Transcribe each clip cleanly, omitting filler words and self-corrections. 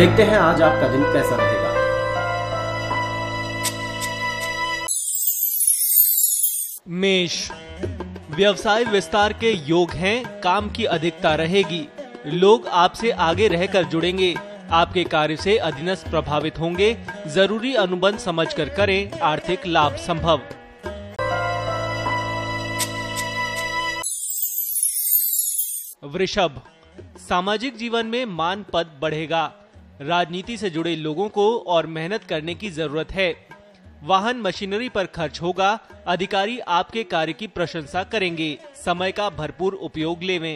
देखते हैं आज आपका दिन कैसा रहेगा। मेष, व्यवसाय विस्तार के योग हैं, काम की अधिकता रहेगी। लोग आपसे आगे रहकर जुड़ेंगे। आपके कार्य से अधीनस्थ प्रभावित होंगे। जरूरी अनुबंध समझकर करें, आर्थिक लाभ संभव। वृषभ, सामाजिक जीवन में मान पद बढ़ेगा। राजनीति से जुड़े लोगों को और मेहनत करने की जरूरत है। वाहन मशीनरी पर खर्च होगा। अधिकारी आपके कार्य की प्रशंसा करेंगे। समय का भरपूर उपयोग लेवें।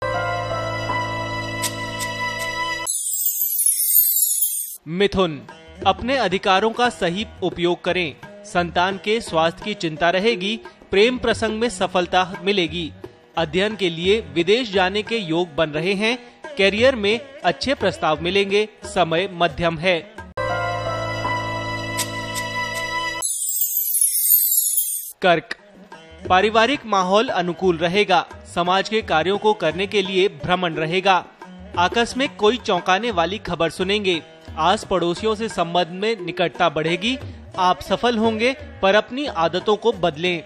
मिथुन, अपने अधिकारों का सही उपयोग करें। संतान के स्वास्थ्य की चिंता रहेगी। प्रेम प्रसंग में सफलता मिलेगी। अध्ययन के लिए विदेश जाने के योग बन रहे हैं। कैरियर में अच्छे प्रस्ताव मिलेंगे। समय मध्यम है। कर्क, पारिवारिक माहौल अनुकूल रहेगा। समाज के कार्यों को करने के लिए भ्रमण रहेगा। आकस्मिक कोई चौंकाने वाली खबर सुनेंगे। आस पड़ोसियों से संबंध में निकटता बढ़ेगी। आप सफल होंगे, पर अपनी आदतों को बदलें।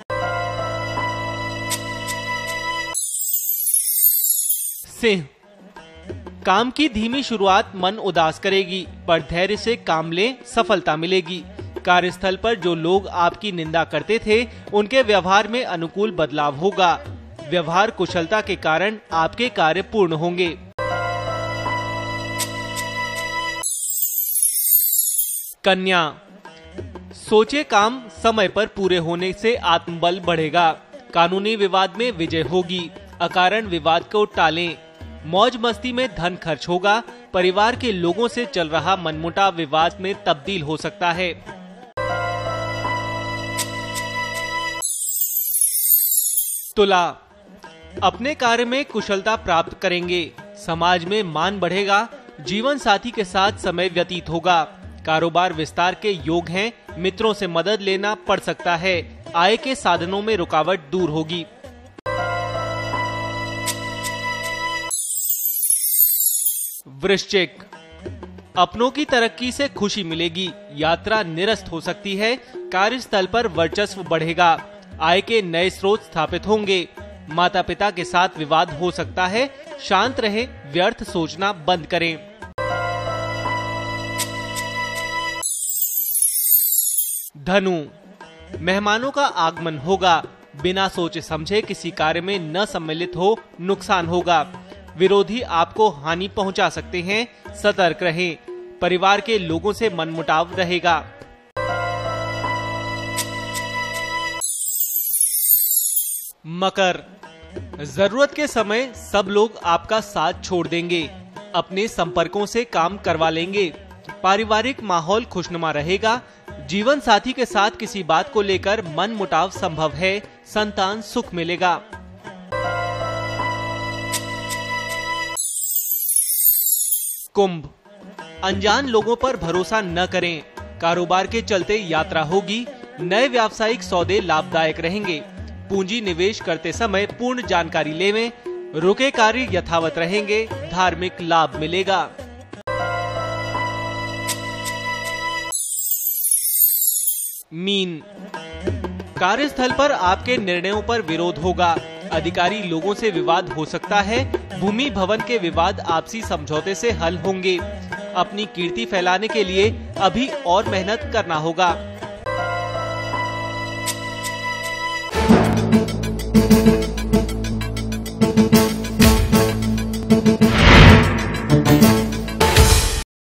सिंह, काम की धीमी शुरुआत मन उदास करेगी, पर धैर्य से काम लें, सफलता मिलेगी। कार्यस्थल पर जो लोग आपकी निंदा करते थे, उनके व्यवहार में अनुकूल बदलाव होगा। व्यवहार कुशलता के कारण आपके कार्य पूर्ण होंगे। कन्या, सोचे काम समय पर पूरे होने से आत्मबल बढ़ेगा। कानूनी विवाद में विजय होगी। अकारण विवाद को टालें। मौज मस्ती में धन खर्च होगा। परिवार के लोगों से चल रहा मनमुटाव विवाद में तब्दील हो सकता है। तुला, अपने कार्य में कुशलता प्राप्त करेंगे। समाज में मान बढ़ेगा। जीवन साथी के साथ समय व्यतीत होगा। कारोबार विस्तार के योग हैं। मित्रों से मदद लेना पड़ सकता है। आय के साधनों में रुकावट दूर होगी। वृश्चिक, अपनों की तरक्की से खुशी मिलेगी। यात्रा निरस्त हो सकती है। कार्यस्थल पर वर्चस्व बढ़ेगा। आय के नए स्रोत स्थापित होंगे। माता पिता के साथ विवाद हो सकता है। शांत रहें, व्यर्थ सोचना बंद करें। धनु, मेहमानों का आगमन होगा। बिना सोचे समझे किसी कार्य में न सम्मिलित हो, नुकसान होगा। विरोधी आपको हानि पहुंचा सकते हैं। सतर्क रहें। परिवार के लोगों से मनमुटाव रहेगा। मकर, जरूरत के समय सब लोग आपका साथ छोड़ देंगे। अपने संपर्कों से काम करवा लेंगे। पारिवारिक माहौल खुशनुमा रहेगा। जीवन साथी के साथ किसी बात को लेकर मनमुटाव संभव है। संतान सुख मिलेगा। कुंभ, अनजान लोगों पर भरोसा न करें। कारोबार के चलते यात्रा होगी। नए व्यावसायिक सौदे लाभदायक रहेंगे। पूंजी निवेश करते समय पूर्ण जानकारी लेवें। रुके कार्य यथावत रहेंगे। धार्मिक लाभ मिलेगा। मीन, कार्यस्थल पर आपके निर्णयों पर विरोध होगा। अधिकारी लोगों से विवाद हो सकता है। भूमि भवन के विवाद आपसी समझौते से हल होंगे। अपनी कीर्ति फैलाने के लिए अभी और मेहनत करना होगा।